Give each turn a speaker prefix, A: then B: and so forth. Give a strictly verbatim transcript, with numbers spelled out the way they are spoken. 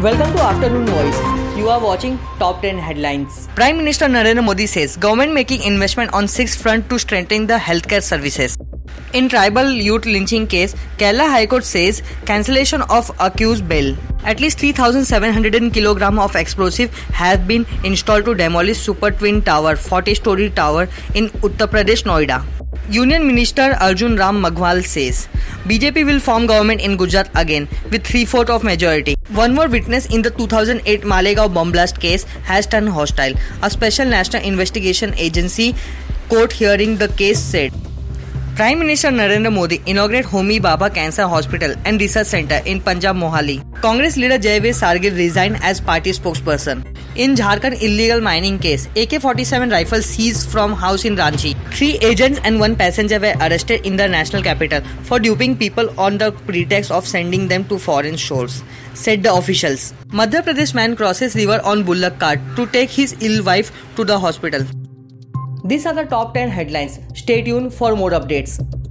A: Welcome to Afternoon Voice. You are watching Top ten Headlines. Prime Minister Narendra Modi says government making investment on six fronts to strengthen the healthcare services. In tribal youth lynching case, Kerala High Court says cancellation of accused bail. At least three thousand seven hundred kilograms of explosive have been installed to demolish Super Twin Tower, forty-story tower in Uttar Pradesh, Noida. Union Minister Arjun Ram Maghwal says B J P will form government in Gujarat again with three-fourths of majority. One more witness in the two thousand eight Malegaon bomb blast case has turned hostile. A special national investigation agency court hearing the case said. Prime Minister Narendra Modi inaugurated Homi Bhabha Cancer Hospital and Research Center in Punjab, Mohali. Congress leader Jaiveer Sargil resigned as party spokesperson. In Jharkhand illegal mining case, A K forty-seven rifle seized from house in Ranchi. Three agents and one passenger were arrested in the national capital for duping people on the pretext of sending them to foreign shores, said the officials. Madhya Pradesh man crosses river on bullock cart to take his ill wife to the hospital. These are the top ten headlines. Stay tuned for more updates.